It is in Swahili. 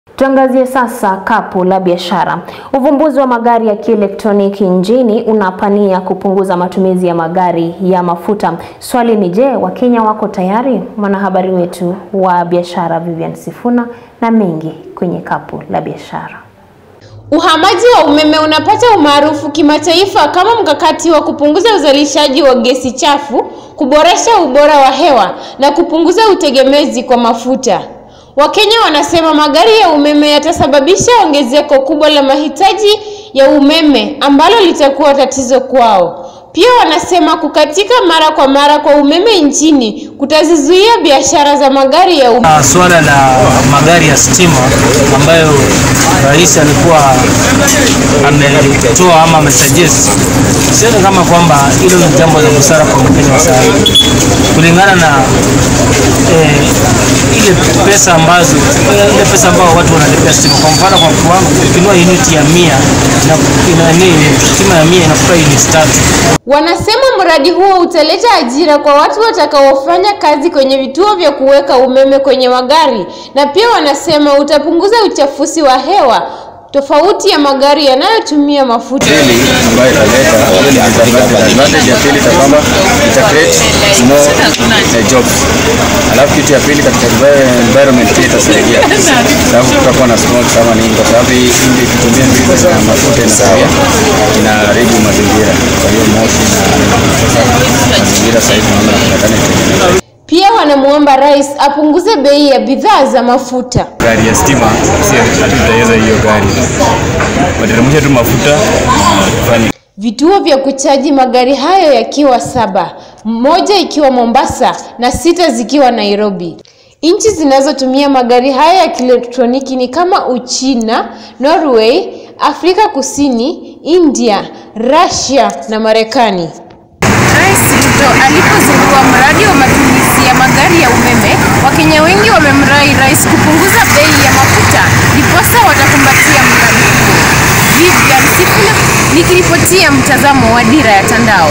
Tuangazie sasa kapu la biashara. Uvumbuzi wa magari ya kielektroniki nchini unapania kupunguza matumizi ya magari ya mafuta. Swali ni je, Wakenya wako tayari? Mwanahabari wetu wa biashara Vivian Sifuna na mengi kwenye kapu la biashara. Uhamaji wa umeme unapata umaarufu kimataifa kama mkakati wa kupunguza uzalishaji wa gesi chafu, kuboresha ubora wa hewa na kupunguza utegemezi kwa mafuta. Wakenya wanasema magari ya umeme yatasababisha ongezeko kubwa la mahitaji ya umeme ambalo litakuwa tatizo kwao. Pia wanasema kukatika mara kwa mara kwa umeme nchini kutazizuia biashara za magari ya umeme. Swala la magari ya stima ambayo rais alikuwa ametoa ama amesuggest, sioni kama kwamba hilo ni jambo la busara kwa Wakenya sana, kulingana na ile pesa ambayo watu wanalipia stima. Kwa mfano, kwa kiwango ukinunua unit ya 100 na stima ya 100 inakupa unit 3. Wanasema mradi huo utaleta ajira kwa watu watakaofanya kazi kwenye vituo vya kuweka umeme kwenye magari, na pia wanasema utapunguza uchafuzi wa hewa tofauti ya magari yanayotumia mafuta. Ambayo italeta advantage ya pili kwamba ita create more jobs. Alafu kitu ya pili katika environment pia itasaidia. Sababu tutakuwa na smoke kama nini, kwa sababu hii ndio ikitumia mbinu za mafuta inaharibu mazingira. Kwa hiyo moshi na mazingira sasa hivi tunaona. Pia wanamuomba rais apunguze bei ya bidhaa za mafuta. Gari ya stima si hatutaweza hiyo gari. Wateremsha tu mafuta tufanye. Vituo vya kuchaji magari hayo yakiwa 7, moja ikiwa Mombasa na 6 zikiwa Nairobi. Nchi zinazotumia magari haya ya kielektroniki ni kama Uchina, Norway, Afrika Kusini, India, Russia na Marekani. Rais Ruto alipozindua mradi wa matumizi ya magari ya umeme, Wakenya wengi wamemrai rais kupunguza bei ya mafuta, ndiposa watakumbatia mradi huo. Vivian Sifuna nikiripotia mtazamo wa Dira ya Tandao.